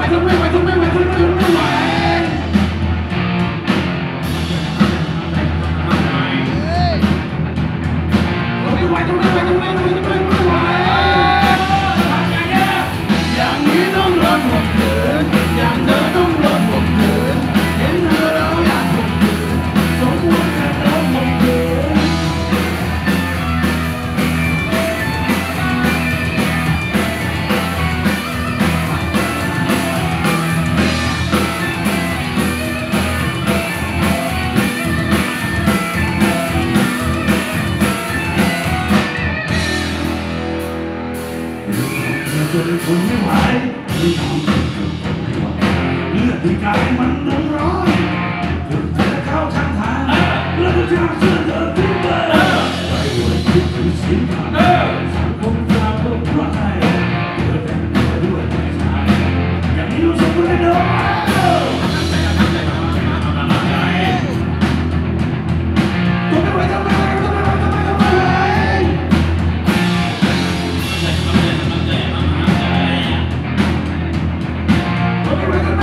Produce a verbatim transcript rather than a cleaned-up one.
ทนไม่ไหวทนไม่ไหวทนไม่ไหวไม่ไหวไม่ไหวทนไม่ไหวทนไม่ไหวทนไม่ไหวไม่ไหวอย่างนี้ต้องรอดหมดคืนอย่างเธอต้องรอดหมดคืนเห็นเธอแล้วอยากหมดคืนสมควรแค่รอดหมดคืนจนทนไม่ไหวไม่ยอมทนจนทนไม่ไหวเลือดที่กายมันร้อนร้อนถึงจะเข้าทางทางแล้วก็จะเชื่อเธอทิ้งไปไปด้วยคิดถึงสิ่งต่างสังคมจะเพิ่มร้อนใจเกิดแต่งตัวด้วยใจชายอย่างนี้รู้สึกไม่ได้ทนไม่ไหวทนไม่ไหวทนไม่ไหวทนไม่ไหวทนไม่ไหวทนไม่ไหว